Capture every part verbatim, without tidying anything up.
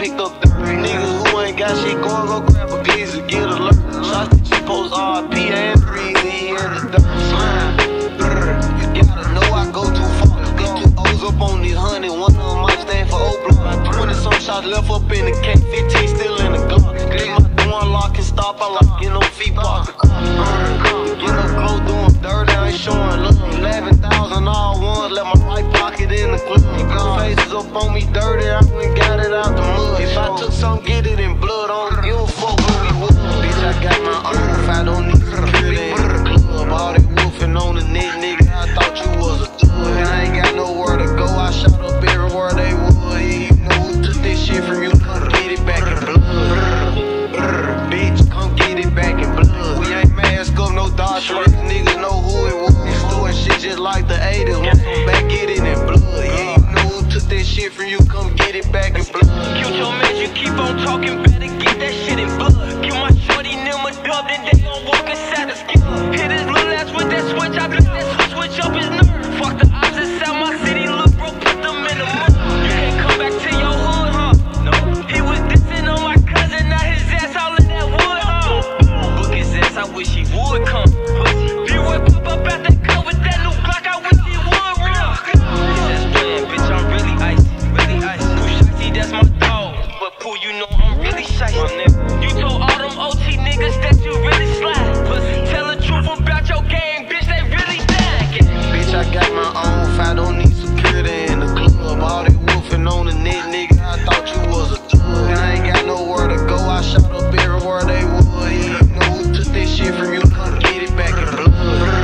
picked up the niggas who ain't got shit going, go grab a glizzy, get alert. Shots that you post R P and breezy in the dirt. Slime. You gotta know I go too far. These two O's up on these honey, one of them might stand for O-Block. twenty some shots left up in the K, fifteen still in the Glock. Leave my door unlock and stop, I like getting no feet block. Get up close, doing dirt, I ain't showing love. eleven thousand all ones, let my right pocket in the club. Faces up on me dirty, I went got it out the mud. If I took some, get it in blood, I don't give a fuck who we would. Bitch, I got my own, if I don't need security in the club. All they wolfing on the net, nigga, I thought you was a thug. And I ain't got nowhere to go, I shot up everywhere they would. Yeah, you know who took this shit from you, come get it back in blood. Bitch, come get it back in blood. We ain't mask up, no Dodge Race, niggas know who it was. Doing shit just like the eighties, want some back, get it in blood. Yeah, you know who took that shit from you, come get it back in blood. Kill your man, you keep on talking, better get that shit in blood. Kill my shorty, nail my dub, then they gon' walk inside the skin. Hit his little ass with that switch, I bet that switch up his nerve. Fuck the odds inside my city, look bro, put them in the mud. You can't come back to your hood, huh? No. He was dissing on my cousin, now his ass all in that wood, huh? Book his ass, I wish he would come. He would pop up out that cut with that new Glock, I wish he would run. This is playing, bitch, I'm really icy, really icy. Pooh Shiesty, that's my dog, but Pooh, you know I'm really shiesty. You told all them O T niggas that you really slide. Tell the truth about your gang, bitch, they really bad. Bitch, I got my own, if I don't need security in the club. All they wolfing on the net, nigga, I thought you was a thug. And I ain't got nowhere to go, I shot up everywhere they would. Yeah, you know who took this shit from you, come get it back in blood.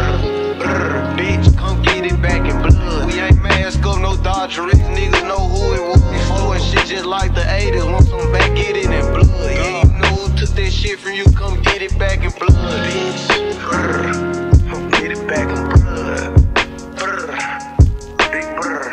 Bitch, come get it back in blood. We ain't mask up, no Dodge Race, niggas know who it was. Doing shit just like the eighties, want some back, get it in blood. Yeah, you know who took that shit from you, come get it back in blood. Bitch, come get it back in blood. Big brr.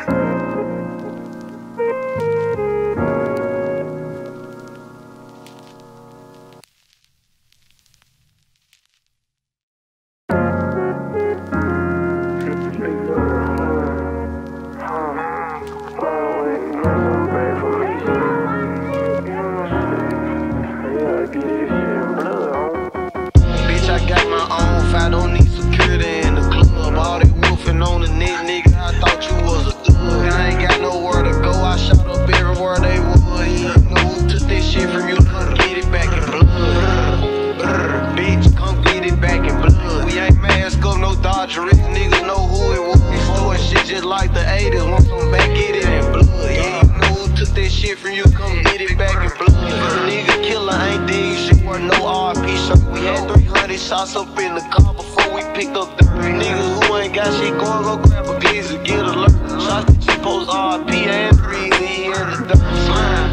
Bitch, I got my own, if I don't need security in the club. All they wolfing on the net, nigga, I thought you was a thug. And I ain't got nowhere to go, I shot up everywhere they would. Yeah, you know who took this shit from you, come get it back in blood. Bitch, come get it back in blood. We ain't mask up, no Dodge Race, niggas know who it was. Doing shit just like the eighties, want some back, get it in blood. Yeah, you know who took that shit from you, come get it back in blood. Nigga killer ain't dead, you should wear no R P shirt. We had three hundred shots up in the car before we picked up the niggas who ain't got shit going, go grab a glizzy, get alert. Shots that you post R P and breezy in the dirt. Slime.